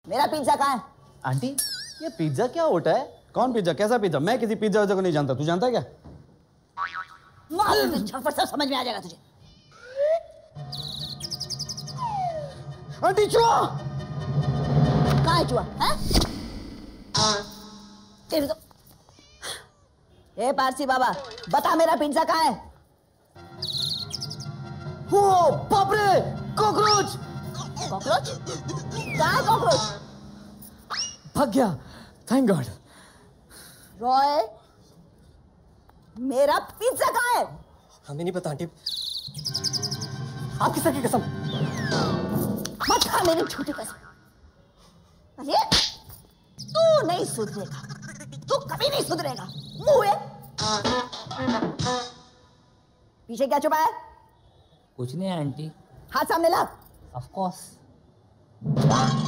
मेरा पिज्जा कहाँ है? आंटी ये पिज्जा क्या होता है? कौन पिज्जा? कैसा पिज्जा? मैं किसी पिज्जा वज्जा को नहीं जानता, तू जानता है क्या? सब समझ में आ जाएगा तुझे। आंटी चूहा! कहाँ है चूहा? तेरे तो ए पारसी बाबा, बता मेरा पिज्जा कहाँ है? हो बाप रे, कॉकरोच! कॉकरोच? कहाँ है कॉकरोच? भाग गया, थैंक गॉड। रॉय, मेरा पिज्जा कहाँ है? हमें नहीं पता आंटी। आपकी सर की कसम। मत खा मेरी छोटी कसम। अरे तू नहीं सुधरेगा, तू कभी नहीं सुधरेगा। मुँह पीछे क्या छुपा है? कुछ नहीं आंटी। हाथ सामने ला। Of course.